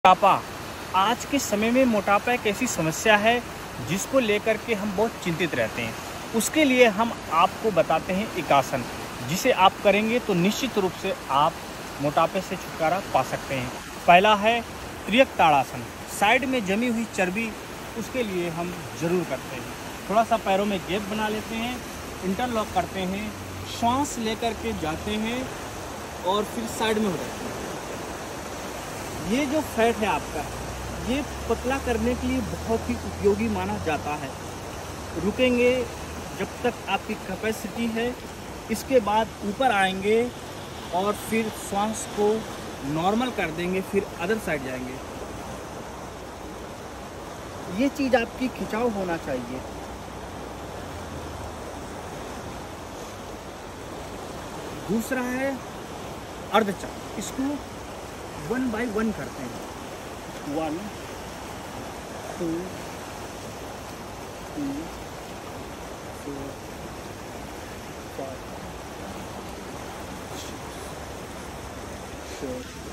मोटापा आज के समय में मोटापा एक ऐसी समस्या है जिसको लेकर के हम बहुत चिंतित रहते हैं। उसके लिए हम आपको बताते हैं एक आसन, जिसे आप करेंगे तो निश्चित रूप से आप मोटापे से छुटकारा पा सकते हैं। पहला है त्रियक ताड़ासन। साइड में जमी हुई चर्बी उसके लिए हम ज़रूर करते हैं। थोड़ा सा पैरों में गैप बना लेते हैं, इंटरलॉक करते हैं, श्वास लेकर के जाते हैं और फिर साइड में हो जाते हैं। ये जो फैट है आपका, ये पतला करने के लिए बहुत ही उपयोगी माना जाता है। रुकेंगे जब तक आपकी कैपेसिटी है, इसके बाद ऊपर आएंगे और फिर श्वास को नॉर्मल कर देंगे, फिर अदर साइड जाएंगे। ये चीज़ आपकी खिंचाव होना चाहिए। दूसरा है अर्धचक्र। इसको 1 बाय 1 करते हैं। 1 2 3 4 5 6 7